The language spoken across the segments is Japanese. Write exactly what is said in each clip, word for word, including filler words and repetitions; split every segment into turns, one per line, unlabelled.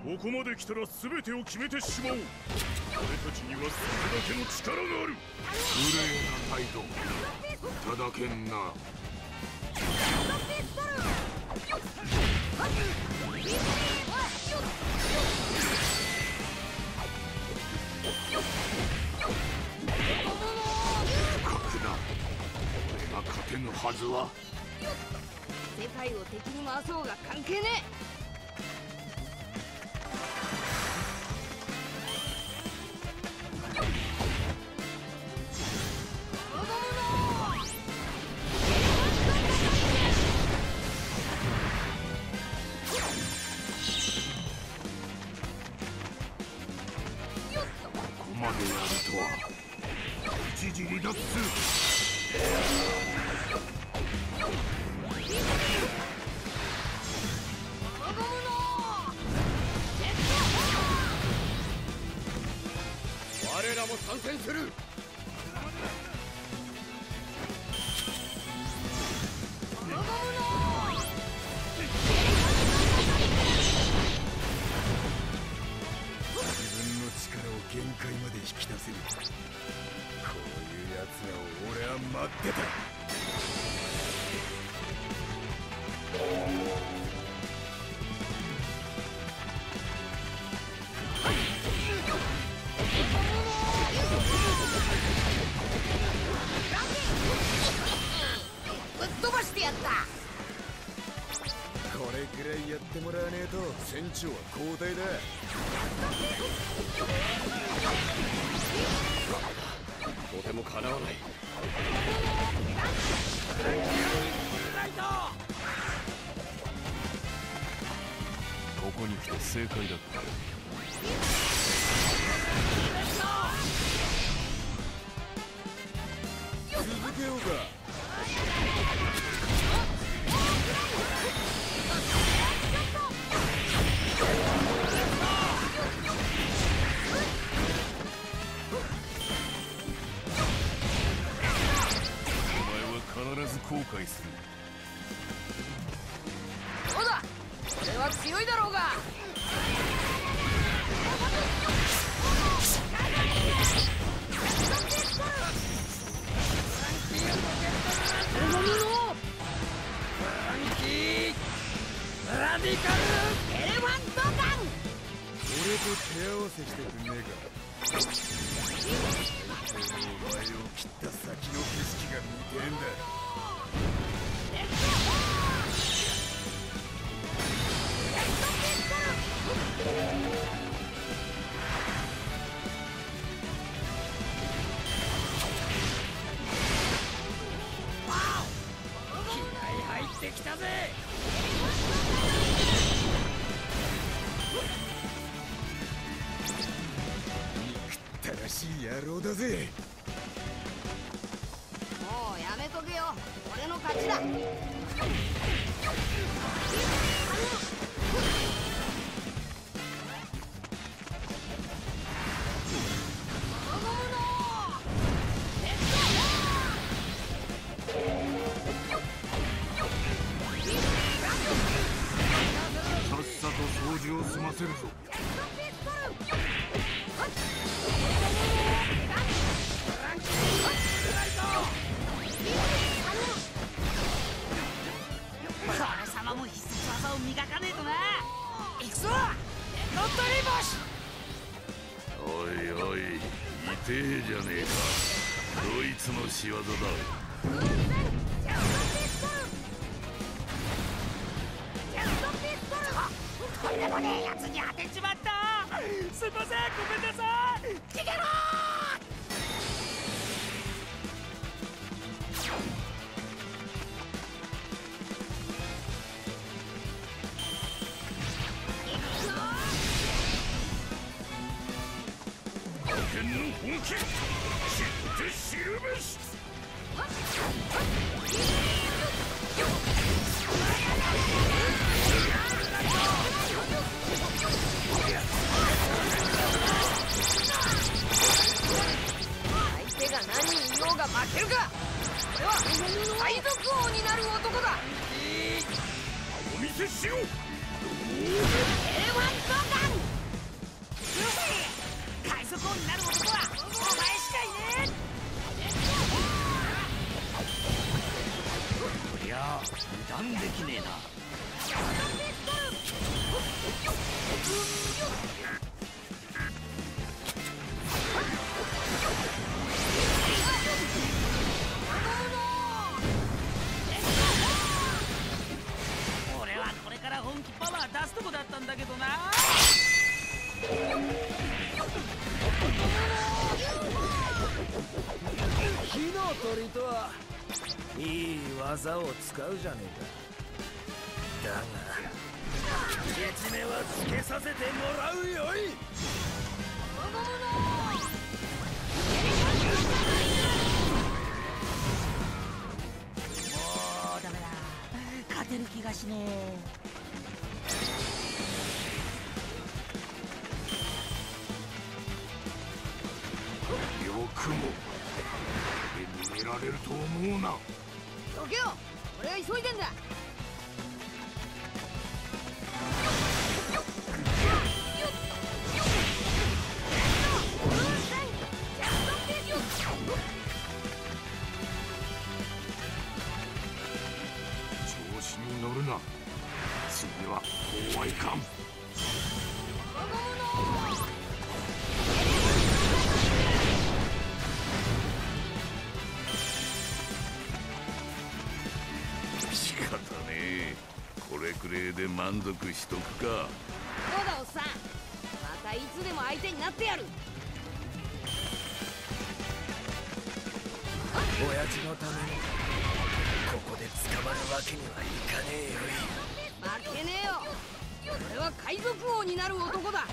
ここまで来たら全てを決めてしまおう。俺たちにはそれだけの力がある。
無礼な態度いただけんな。勝てぬはずは。
世界を敵に回そうが関係ねえ。
ここまでやるとは。一時離脱。我らも参戦する。
自分の力を限界まで引き出せる。こういうやつらを俺は待ってた。
ぶっ飛ばしてやった。
これくらいやってもらわねえと船長は交代だ。
とてもかなわない。
ここに来て正解だった。
続けようか。
必ず後悔する。
そうだ、俺は強いだろうが。ラディカルエレファントガン。
俺と手合わせしてくんねえか。お前を切った先の景色が見てえんだ。
気合入ってきたぜ。
憎ったらしい野郎だぜ。
もうやめとけよ。俺の勝ちだ。
さっさと掃除を済ませるぞ。
俺様も必殺技を磨かねえとな。行くぞ、レッドドリボシ。
おいおい、痛えじゃねえか。ドイツの仕業だ。
とんでもねえやつに当てちまった。すいません、ごめんなさい。逃げろー。
剣の本気知って知るべし。
相手が何人いようが負けるか。俺は海賊王になる男だ。
お見せしよう。
エレファントガン。 賊王になる男はお前しかいね
こりゃ油断できねえな。
俺はこれから本気パワー出すとこだったんだけどな。
火の鳥とはいい技を使うじゃねえか。だがケチめはつけさせてもらうよい。
もうダメだ、勝てる気がしね
よくも逃げられると思うな。
どけよ、俺は急いでんだ。
調子に乗るな。次はこうはいかん。仕方ねえ。これくれいで満足しとくか。
そうだおっさん、またいつでも相手になってやる。
親父のためにここで捕まるわけにはいかねえよい。
負けねえよ、俺は海賊王になる男だ。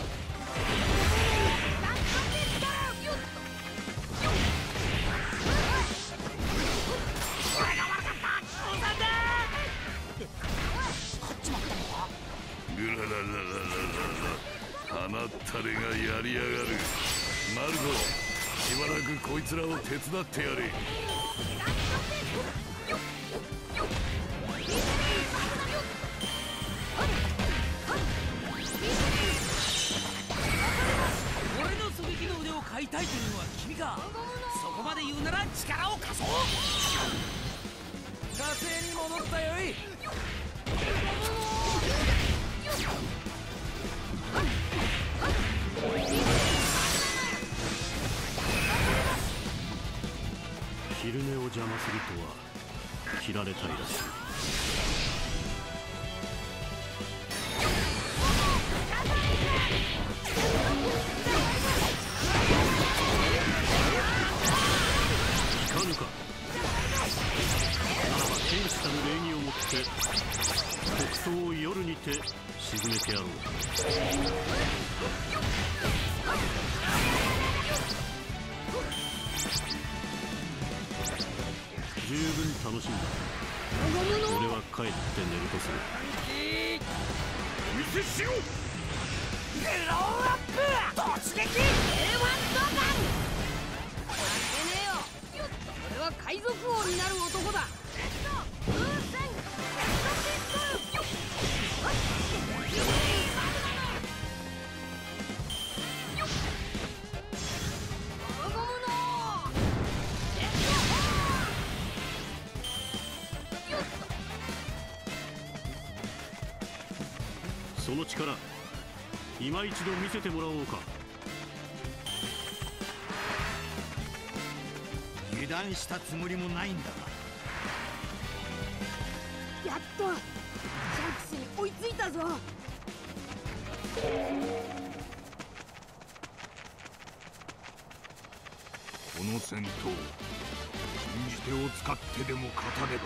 ぐららららららら、鼻ったれがやりやがる。マルコ、しばらくこいつらを手伝ってやれ。
俺の狙撃の腕を買いたいというのは君か。そこまで言うなら力を貸そう。
火星に戻ったよい。
昼寝を邪魔するとは切られたいらしい。聞かぬか。ならば天使たる礼儀をもって国葬を夜にて沈めてやろう。十分楽しんだ。俺は帰って寝るとする。
見せしろ。
グローアップ突撃 エーワン ドガン。負けねえよ、俺は海賊王になる男だ。
その力、今一度見せてもらおうか。
油断したつもりもないんだが。
やっとシャンクスに追いついたぞ。
この戦闘、禁じ手を使ってでも勝たねば。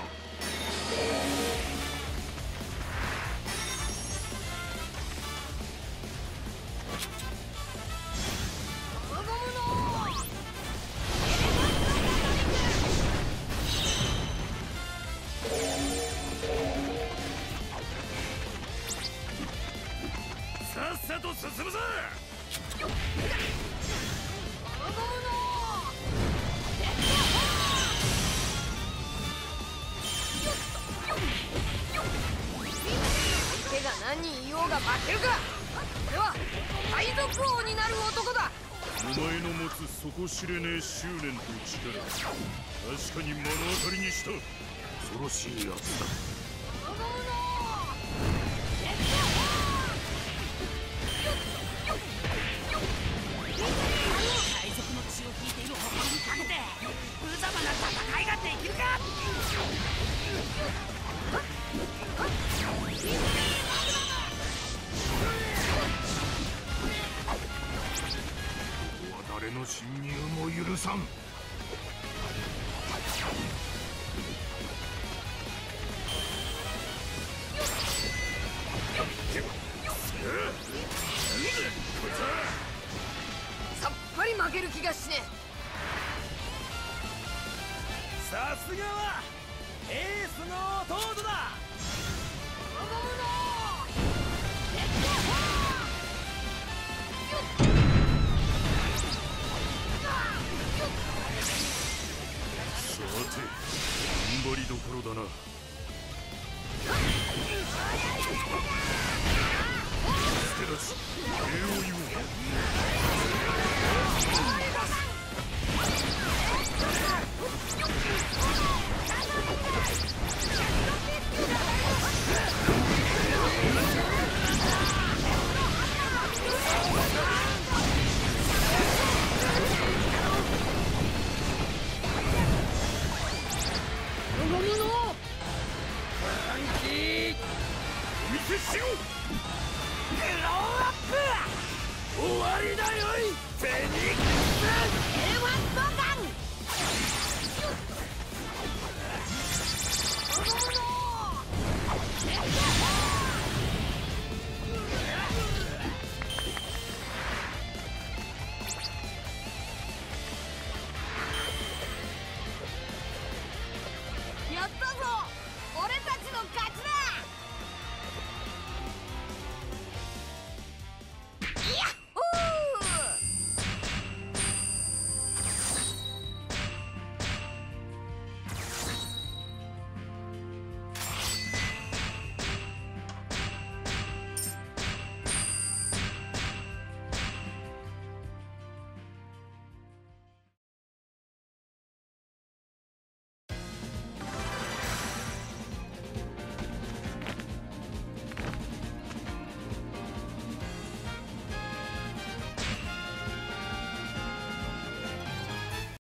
さっさと進むぞ。
相手が何人いようが負けるか。俺は海賊王になる男だ。
お前の持つ底知れねえ執念と力、確かに目の当たりにした。
恐ろしいやつだ。
海賊の血を引いている誇りにかけて無様な戦いができるか。
誰の侵入も許さん。
さっぱり負ける気がしねえ。
さすがはエースの弟だ。
さて、踏ん張りどころだな。助け出し礼を言おう。